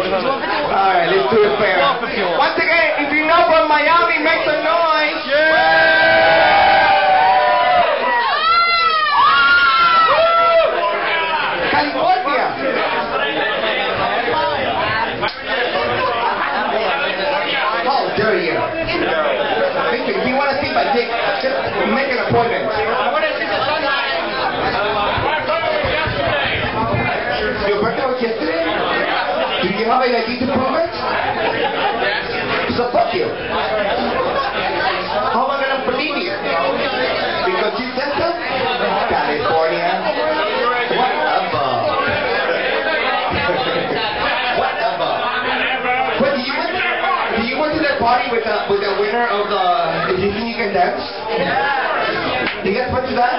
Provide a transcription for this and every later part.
Alright, let's do it fair. Once again, if you know from Miami, make some noise. California. How dare you? If you want to see my dick, just make an appointment. Your birthday was yesterday? Do you have an ID to prove it? So fuck you. How am I gonna believe you? Because you said so? California. Whatever. Whatever. But do you went to that party with the winner of the You Think You Can Dance? You guys went to that?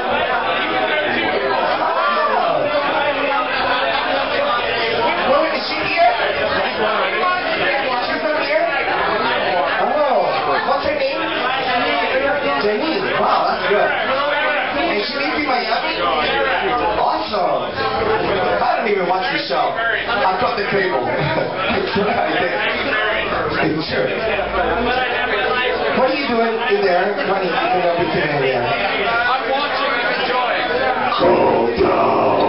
Is she here? She's not here? Oh, what's her name? Jenny. Wow, that's good. And she lives in Miami? Awesome. I don't even watch the show. I cut the cable. I swear I did. Sure. What are you doing in there? Honey, you know, between there. I'm watching and enjoying. Cool down.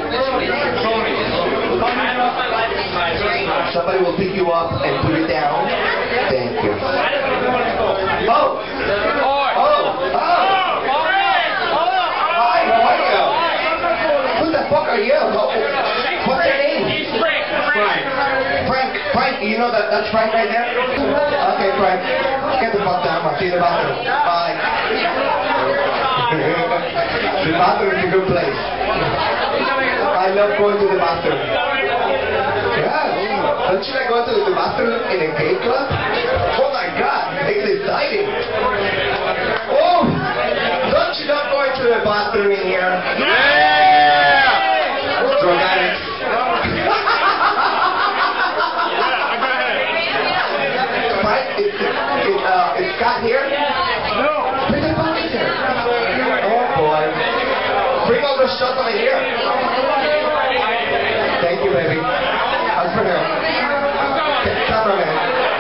Somebody will pick you up and put it down. Thank you. Oh! Hi, how are you? Who the fuck are you? What's your name? He's Frank. Frank, you know that's Frank right there? Okay, Frank. Get the fuck down. I'll see you in the bathroom. Bye. The bathroom is a good place. I love going to the bathroom. Yeah. Don't you like going to the bathroom in a gay club? Oh my god, it's exciting. Oh, don't you love going to the bathroom in here? Yeah! Drug addicts. Right? It's Scott here? No. Bring the box here. Oh boy. Bring all those shots over here. Thank you, baby. That's for him. Cameraman.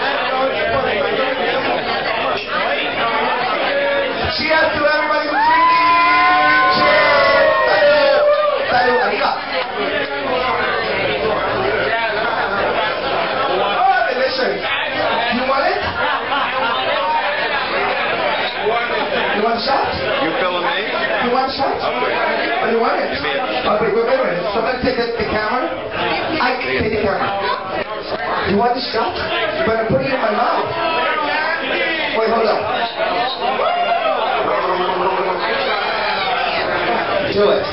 Cheers to everybody who's drinking! Cheers! Salud! Salud! Arriba! Oh, delicious! You want it? You want a shot? You filming me? You want a shot? Okay. Oh, you want it? Okay, wait a minute. Somebody take the camera. I can take the camera. You want the shot? You better put it in my mouth. Wait, hold on. Do it.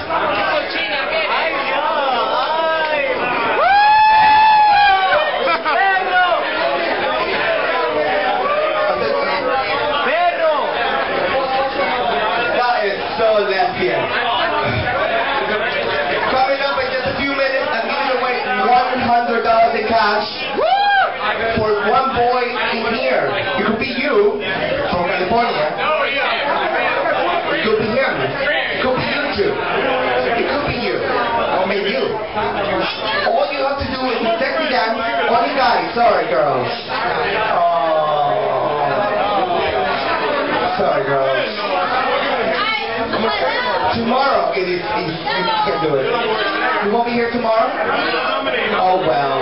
That is so lesbian. Coming up in just a few minutes, I'm giving away $100 in cash for one boy in here. It could be you from California. It could be him. It could be you too. It could be you. Or maybe you. All you have to do is text me down. Only guys. Sorry, girls. Oh. Sorry, girls. Tomorrow it is. You can do it. You won't be here tomorrow? Oh well.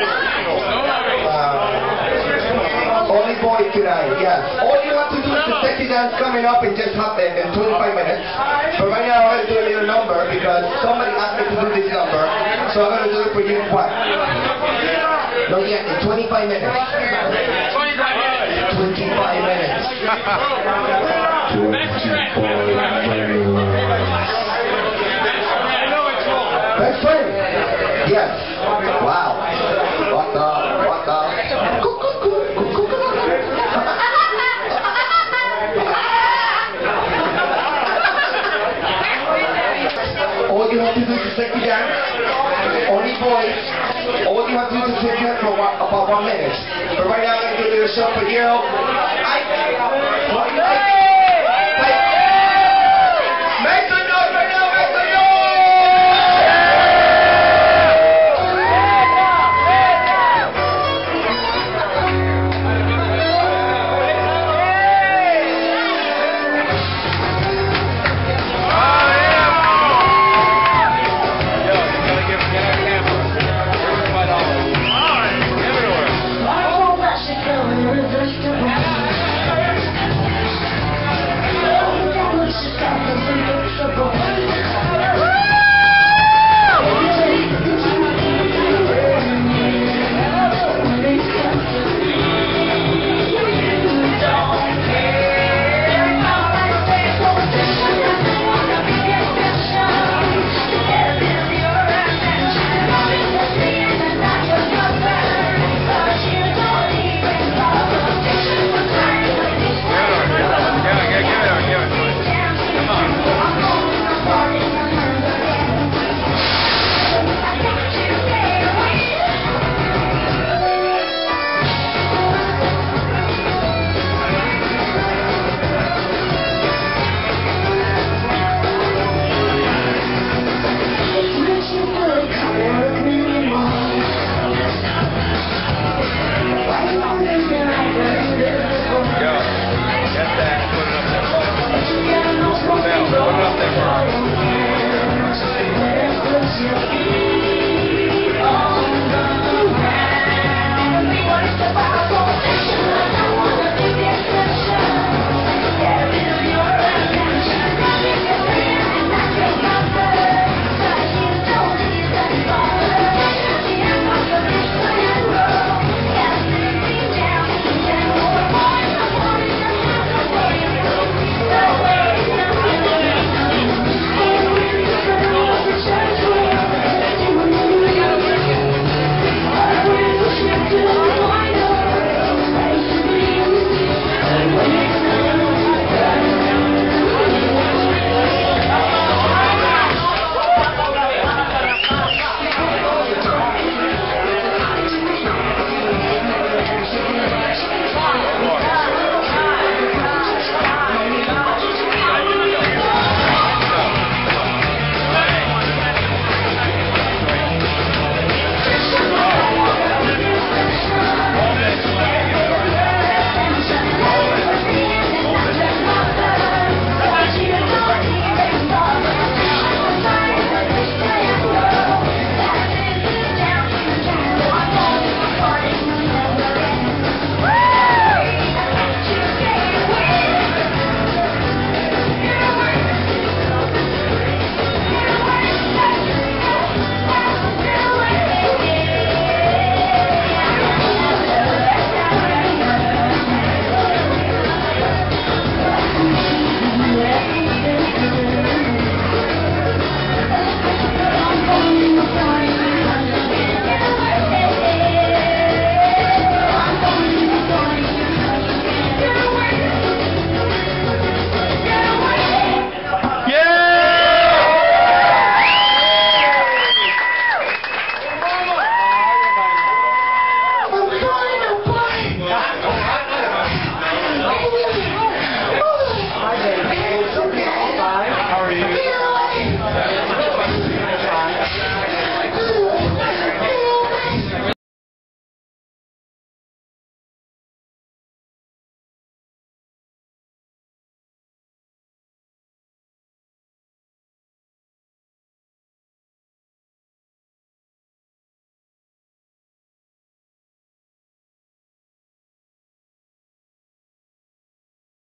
Only boys tonight, yes. All you have to do is the sexy dance coming up in just in 25 minutes. But right now I'm going to do a little number because somebody asked me to do this number. So I'm going to do it for you in what? No, yeah, in 25 minutes. 25 minutes. 25 minutes. Best friend? Yes. Wow. What the? All you have to do is sexy dance. Only boys. All you have to do is sexy dance for about 1 minute. But right now I'm going to do a little show for you.